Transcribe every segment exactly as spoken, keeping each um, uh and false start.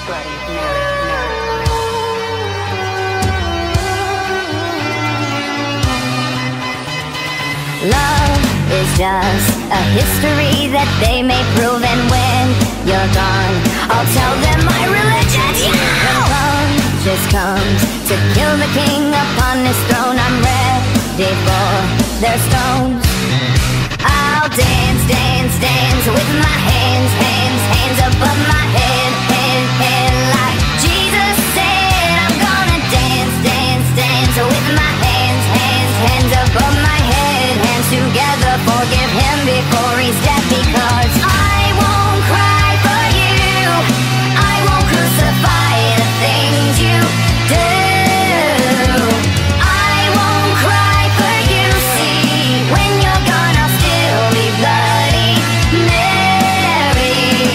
bloody Mary, Mary. Love is just a history that they may prove, and when you're gone, I'll tell them my religion's you. When conscience comes to kill the king upon his throne, I'm ready for their stones. I'll dance, dance, dance with my hands, hands, hands above my head, head, head, like Jesus said. I'm gonna dance, dance, dance with my hands, hands, hands above my head, hands together, forgive him before he's dead, because I won't cry for you, I won't crucify the things you do. I won't cry for you, see, when you're gone I'll still be bloody Mary.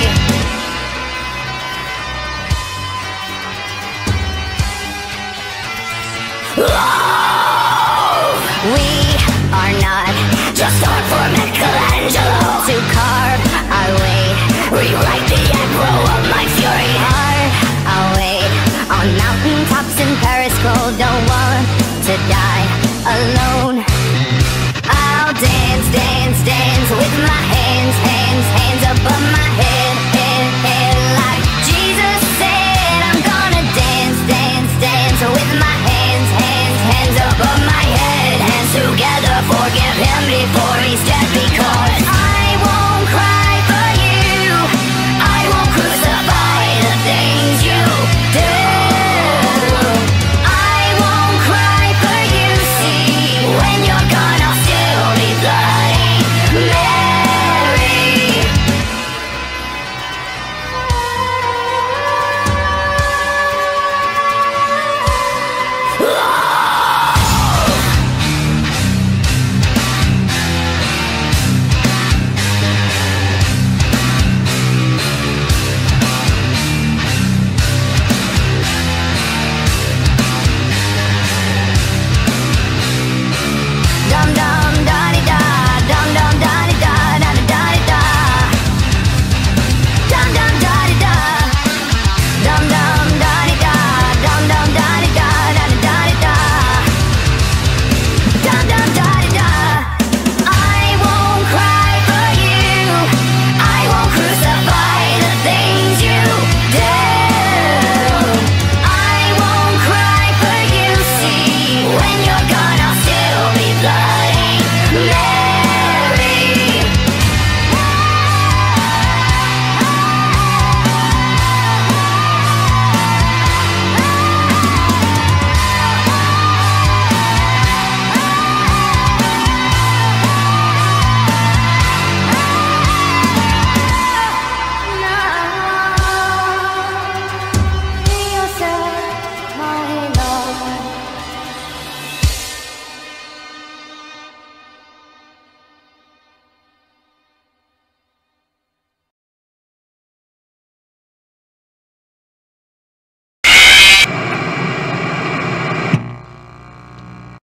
Oh, we are not just art for Michelangelo to carve our way, rewrite the aggro of my fury heart. I'll wait on mountain tops in Paris cold, don't worry.